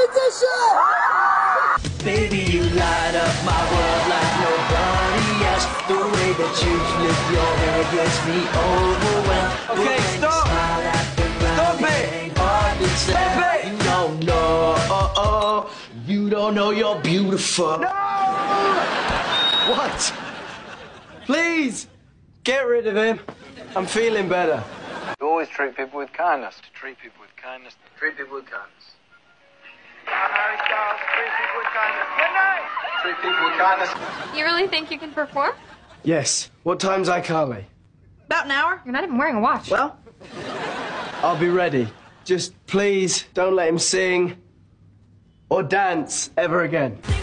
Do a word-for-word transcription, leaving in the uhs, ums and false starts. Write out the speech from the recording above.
competition! Baby, you light up my world like nobody else. The way that you flip your hair gets me overwhelmed. Okay, stop! Stop it! Stop it! No, no, oh, oh. You don't know you're beautiful. No! What? Please, get rid of him. I'm feeling better. You always treat people with kindness. To treat people with kindness. Treat people with kindness. Harry Styles, treat people with kindness. Good night! Treat people with kindness. You really think you can perform? Yes. What time's iCarly? About an hour. You're not even wearing a watch. Well, I'll be ready. Just please don't let him sing or dance ever again.